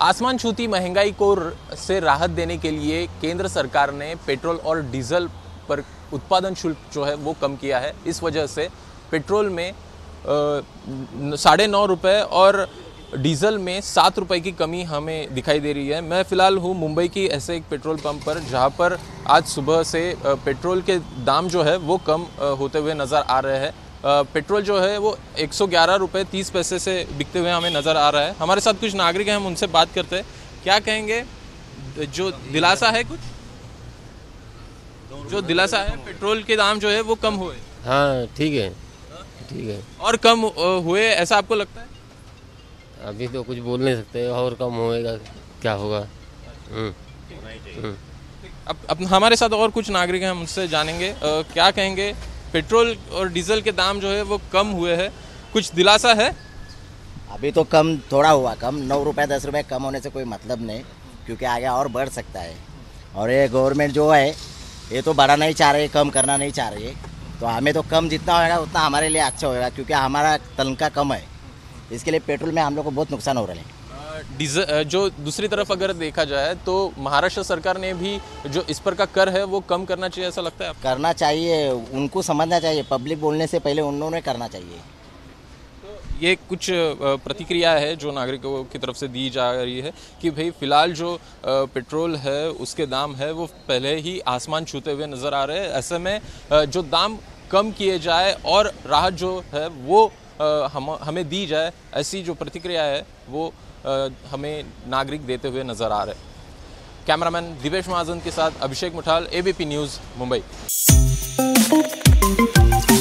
आसमान छूती महंगाई से राहत देने के लिए केंद्र सरकार ने पेट्रोल और डीजल पर उत्पादन शुल्क जो है वो कम किया है। इस वजह से पेट्रोल में 9.5 रुपये और डीजल में 7 रुपये की कमी हमें दिखाई दे रही है। मैं फ़िलहाल हूँ मुंबई की ऐसे एक पेट्रोल पंप पर, जहाँ पर आज सुबह से पेट्रोल के दाम जो है वो कम होते हुए नज़र आ रहे हैं। पेट्रोल जो है वो 111 रुपये 30 पैसे से बिकते हुए हमें नज़र आ रहा है। हमारे साथ कुछ नागरिक हैं, हम उनसे बात करते हैं। क्या कहेंगे, जो दिलासा है कुछ, जो दिलासा है पेट्रोल के दाम जो है वो कम हुए? हाँ ठीक है, ठीक है। और कम हुए ऐसा आपको लगता है? अभी तो कुछ बोल नहीं सकते, और कम होएगा क्या होगा। अब हमारे साथ और कुछ नागरिक हैं, हम उनसे जानेंगे क्या कहेंगे। पेट्रोल और डीजल के दाम जो है वो कम हुए हैं, कुछ दिलासा है? अभी तो कम थोड़ा हुआ, कम 9 रुपये 10 रुपये कम होने से कोई मतलब नहीं, क्योंकि आगे और बढ़ सकता है। और ये गवर्नमेंट जो है ये तो बढ़ाना नहीं चाह रही, कम करना नहीं चाह रही है। तो हमें तो कम जितना होएगा उतना हमारे लिए अच्छा होएगा, क्योंकि हमारा तनख्वाह कम है। इसके लिए पेट्रोल में हम लोग को बहुत नुकसान हो रहा है। डीजल जो दूसरी तरफ अगर देखा जाए तो महाराष्ट्र सरकार ने भी जो इस पर का कर है वो कम करना चाहिए, ऐसा लगता है आपको? करना चाहिए, उनको समझना चाहिए, पब्लिक बोलने से पहले उन्होंने करना चाहिए। तो ये कुछ प्रतिक्रिया है जो नागरिकों की तरफ से दी जा रही है कि भाई फ़िलहाल जो पेट्रोल है उसके दाम है वो पहले ही आसमान छूते हुए नज़र आ रहे हैं। ऐसे में जो दाम कम किए जाए और राहत जो है वो हमें दी जाए, ऐसी जो प्रतिक्रिया है वो हमें नागरिक देते हुए नज़र आ रहे हैं। कैमरामैन दिवेश महाजन के साथ अभिषेक मुठाल, ABP न्यूज़, मुंबई।